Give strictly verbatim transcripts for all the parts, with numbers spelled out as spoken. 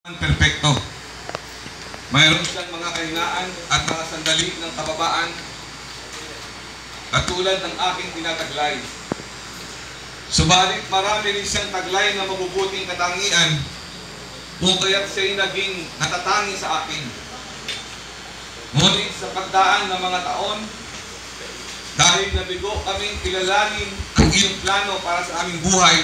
Perpekto. Mayroon siyang mga kahinaan at mga sandali ng kababaan katulad ng aking tinataglay. Subalit marami rin siyang taglay na mabubuting katangian kung kaya't siya'y naging natatangi sa akin. Ngunit sa pagdaan ng mga taon, dahil nabigo kaming kilalanin ang iyong plano para sa aming buhay,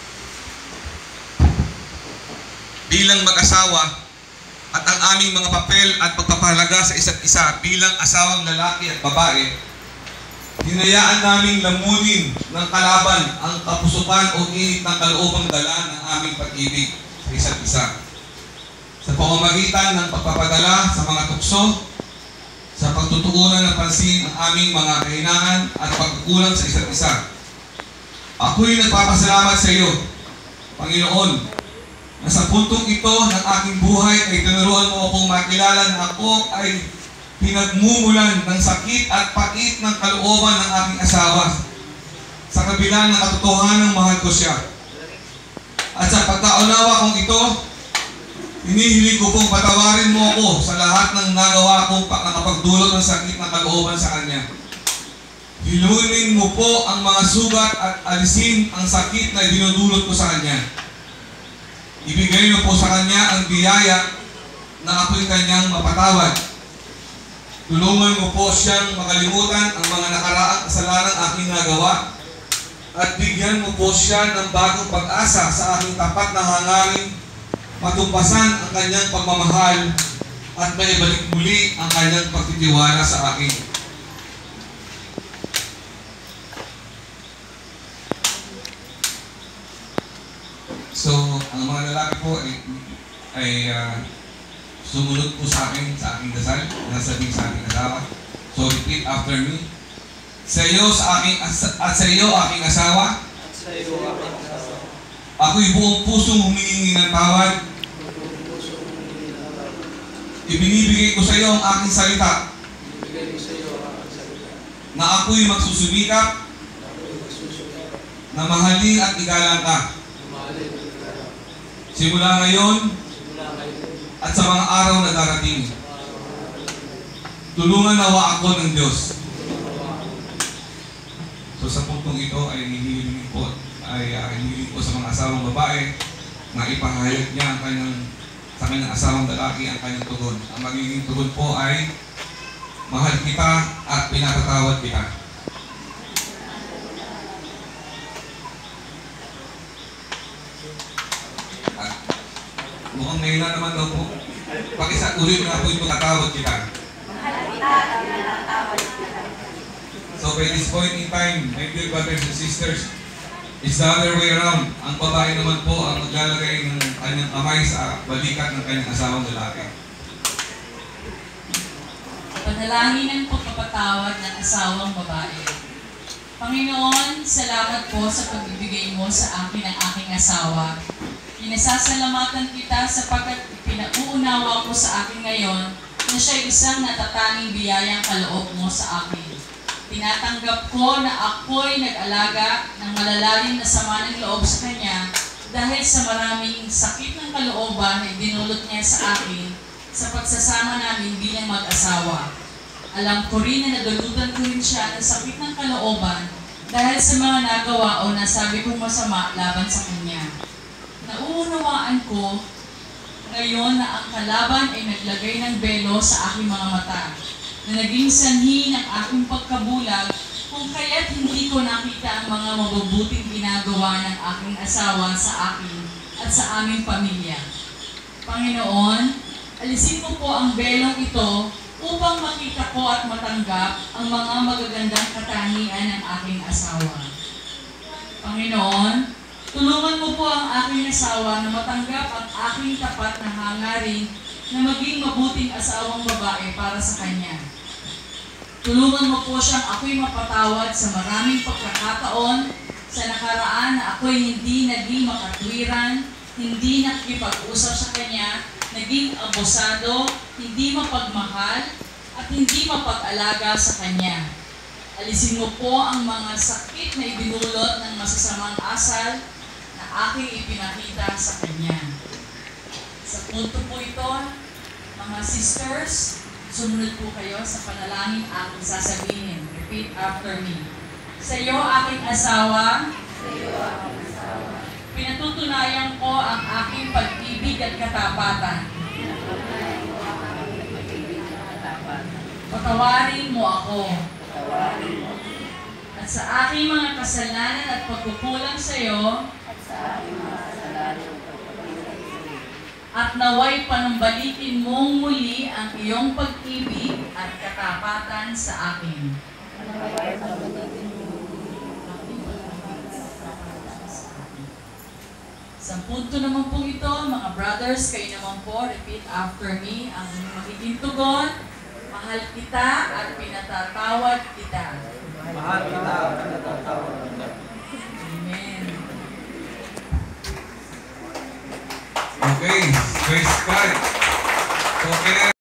bilang mag-asawa at ang aming mga papel at pagpapahalaga sa isa't isa bilang asawang lalaki at babae, hinayaan naming lamunin ng kalaban ang kapusukan o init ng kaloobang dala ng aming pag-ibig sa isa't isa. Sa pamamagitan ng pagpapadala sa mga tukso, sa pagtutuunan ng pansin ang aming mga kahinaan at pagkukulang sa isa't isa. Ako'y nagpapasalamat sa iyo, Panginoon, na sa puntong ito ng aking buhay ay tinuruan mo akong makilala na ako ay pinagmumulan ng sakit at pait ng kalooban ng aking asawa sa kabila ng katotohanan ng mahal ko siya. At sa pagkaunawa kong ito, hinihiling ko pong patawarin mo ako sa lahat ng nagawa kong nakapagdulot ng sakit ng kalooban sa kanya. Hilunin mo po ang mga sugat at alisin ang sakit na dinudulot ko sa kanya. Ibigay mo po sa kanya ang biyaya na ako'y kanyang mapatawad. Tulungan mo po siyang makalimutan ang mga nakaraang kasalanang aking nagawa at bigyan mo po siya ng bagong pag-asa sa aking tapat na hangarin, matumpasan ang kanyang pagmamahal at maibalik muli ang kanyang pagtitiwala sa akin. So, ang mga lalaki po ay, ay uh, sumunod po sa akin, sa aking dasal, nasabihin sa aking asawa. So, repeat after me. Sa iyo, sa aking, at sa iyo, aking asawa, At sa iyo, aking asawa, ako'y buong pusong humihingi ng tawad. Ibinibigay ko sa iyo ang aking salita, ibigay ko sa iyo ang aking salita, na ako'y magsusumikap, na ako'y magsusumikap, na mahalin at igalang ka. mahalin at igalang. Simula ngayon, Simula ngayon, at sa mga araw na darating, tulungan nawa ako ng Diyos. So sa puntong ito ay hinihiling po, ay uh, hinihiling po sa mga asawang babae na ipahayag niya ang kanyang, sa kanyang asawang lalaki ang kanyang tugon. Ang magiging tugon po ay, mahal kita at pinapatawad kita. Mukhang nahila naman daw po. Pakisa ulit na po yung pagkatawad kita. So by this point in time, my dear brothers and sisters, it's the other way around. Ang babae naman po ang maglalagay ng kanyang kamay sa balikat ng kanyang asawang lalaki. Panalangin ng pagpapatawad ng asawang babae. Panginoon, salamat po sa pagbibigay mo sa akin ang aking asawa. Pinasasalamatan kita sapagkat pinauunawa ko sa akin ngayon na siya isang natatanging biyayang kaloob mo sa akin. Tinatanggap ko na ako'y nag-alaga ng malalalim na sama ng loob sa kanya dahil sa maraming sakit ng kalooban na dinulot niya sa akin sa pagsasama namin bilang mag-asawa. Alam ko rin na nadulutan ko rin siya ng sakit ng kalooban dahil sa mga nagawa o nasabi kong masama laban sa kanya. Nauunawaan ko ngayon na ang kalaban ay naglagay ng belo sa aking mga mata, na naging sanhi ng aking pagkabulag kung kaya't hindi ko nakita ang mga mabubuting ginagawa ng aking asawa sa akin at sa aming pamilya. Panginoon, alisin mo po ang belong ito upang makita ko at matanggap ang mga magagandang katangian ng aking asawa. Panginoon, tulungan mo po ang aking asawa na matanggap ang aking tapat na hangarin na maging mabuting asawang babae para sa kanya. Tulungan mo po siyang ako'y mapatawad sa maraming pagkakataon sa nakaraan na ako'y hindi naging makatwiran, hindi nakikipag-usap sa kanya, naging abusado, hindi mapagmahal, at hindi mapag-alaga sa kanya. Alisin mo po ang mga sakit na ibinulot ng masasamang asal na aking ipinakita sa kanya. Sa punto po ito, mga sisters, sumunod po kayo sa panalangin aking sasabihin. Repeat after me. Sa iyo, aking asawa, Sa iyo aking asawa, pinatutunayan ko ang aking pag-ibig at katapatan. pinatunayan ko ang aking pag-ibig at katapatan. Patawarin mo ako. Patawarin mo At sa aking mga kasalanan at pagkukulang sa iyo, at sa aking mga kasalanan at pagpapalit sa iyo. at naway panumbalikin mong muli ang iyong pag-ibig at katapatan sa akin. At naway pagpapalit mo Sa punto naman po ito, mga brothers, kayo naman po, repeat after me, ang magiging tugon, mahal kita at pinatatawad kita. Mahal kita at natatawag kita. Amen. Okay, verse five. Okay na